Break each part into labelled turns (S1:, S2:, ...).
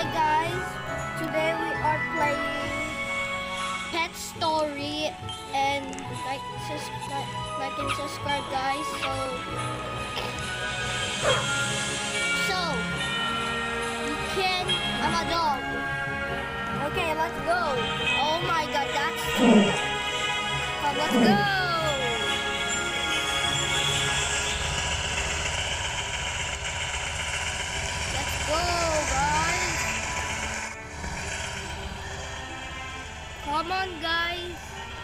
S1: Hi guys, today we are playing Pet Story and like and subscribe guys. So you can. I'm a dog. Okay, let's go. Oh my god, that's come, let's go. Let's go guys. Come on guys.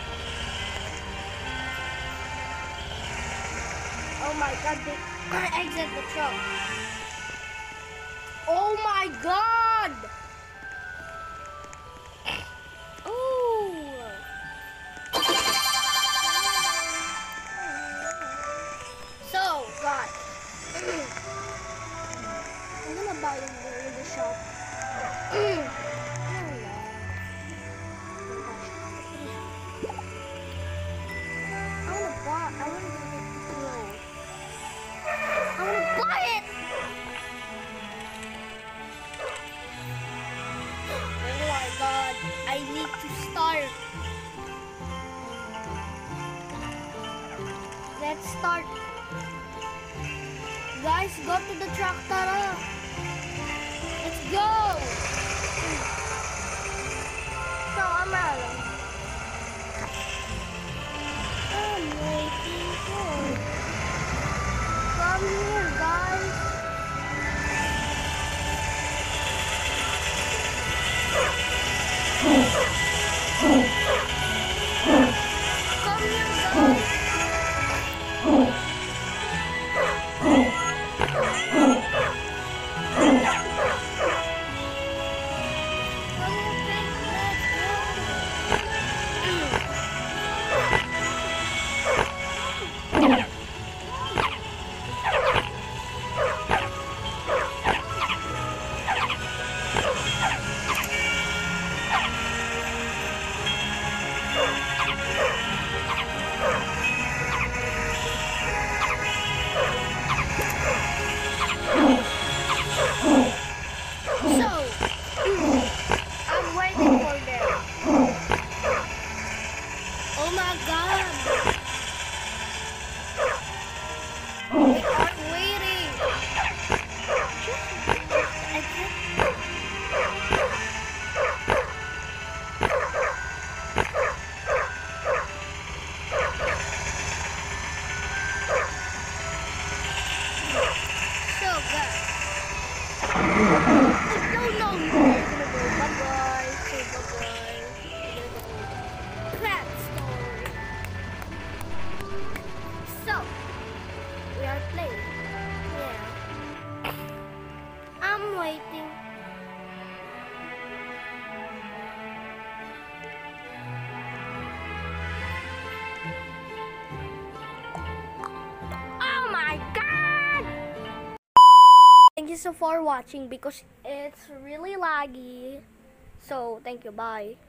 S1: Oh my god, they exit the truck. Oh my god! Oh! So, God. I'm gonna buy it in the shop. I wanna get it close. I wanna buy it! Oh my god, I need to start. Let's start. Guys, go to the truck, Tara. Let's go. So, I'm waiting for. Come here, guys. Come here, guys. Oh my god! They are waiting! So good! No! Bye-bye! Say bye-bye! Pet Story! So, we are playing. Yeah. I'm waiting. Oh my god! Thank you so for watching because it's really laggy. So, thank you. Bye.